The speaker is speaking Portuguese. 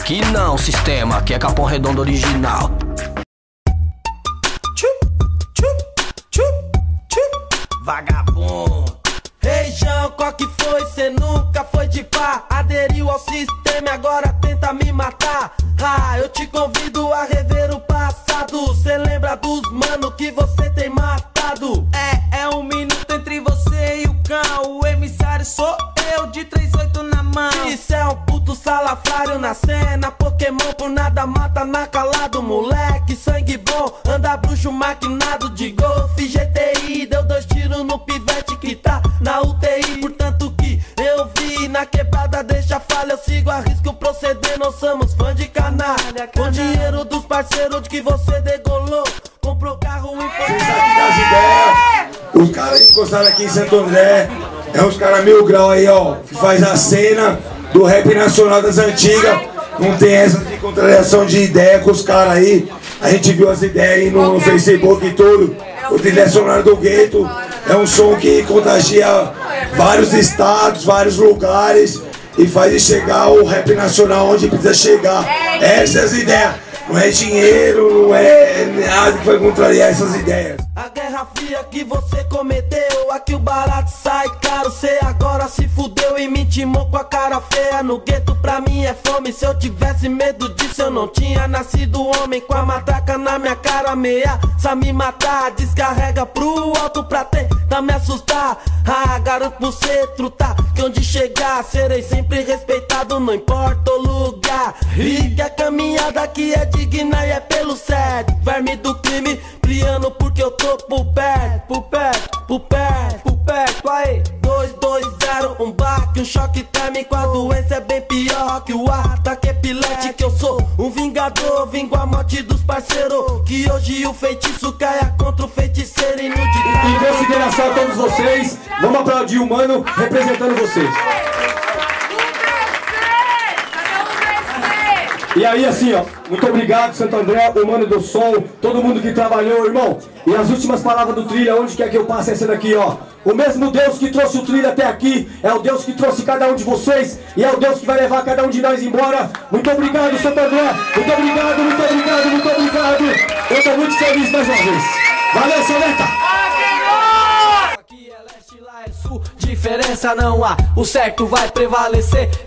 Aqui não, sistema, aqui é Capão Redondo original. Vagabundo. Reijão, qual que foi? Cê nunca foi de pá. Aderiu ao sistema e agora tenta me matar. Ah, eu te convido a rever o passado. Cê lembra dos mano que você tem matado? É um minuto entre você e o cão. O emissário sou eu de 38 na mão. Isso é um puto salafrário na cena. Pokémon por nada mata na calado. Moleque, sangue bom, anda bruxo maquinado de golfe. GTI, deu 2 tiros no pivete que tá na UTI. Portanto que eu vi na quebrada, deixa falha, eu sigo a risco proceder. Nós somos fã de canalha. Com dinheiro dos parceiros de que você degolou, comprou carro importado. Das ideias, os caras encostaram aqui em Santo André. É uns caras 1000 grau aí, ó, que faz a cena do rap nacional das antigas. Não tem essa de contrariação de ideia com os caras aí. A gente viu as ideias aí no Facebook e tudo. O trilha sonora do gueto é um som que contagia vários estados, vários lugares e faz chegar o rap nacional onde precisa chegar. Essas as ideias. Não é dinheiro, não é nada que vai contrariar essas ideias. A guerra fria que você cometeu, aqui o barato sai caro. Cê agora se fudeu e me intimou com a cara feia. No gueto pra mim é fome, se eu tivesse medo disso eu não tinha nascido homem. Com a matraca na minha cara, ameaça me matar. Descarrega pro alto pra tentar me assustar. Ah, garanto pro cê trutar que onde chegar serei sempre respeitado, não importa o lugar. E que a caminhada aqui é digna e é pelo sério. Verme do crime, pliando porque eu tô por perto, aí 220, um baque, um choque térmico. A doença é bem pior que o ataque epilético. Eu sou um vingador, vingo a morte dos parceiros. Que hoje o feitiço caia contra o feiticeiro e no ditado. Em consideração a todos vocês, vamos aplaudir o mano representando vocês. E aí assim, ó, muito obrigado Santo André, o mano do som, todo mundo que trabalhou, irmão. E as últimas palavras do Trilha, onde quer que eu passe essa daqui, ó. O mesmo Deus que trouxe o Trilha até aqui, é o Deus que trouxe cada um de vocês, e é o Deus que vai levar cada um de nós embora. Muito obrigado Santo André, muito obrigado, muito obrigado, muito obrigado. Eu tô muito feliz mais uma vez. Valeu, Soleta! Aqui é leste, lá é sul, diferença não há, o certo vai prevalecer.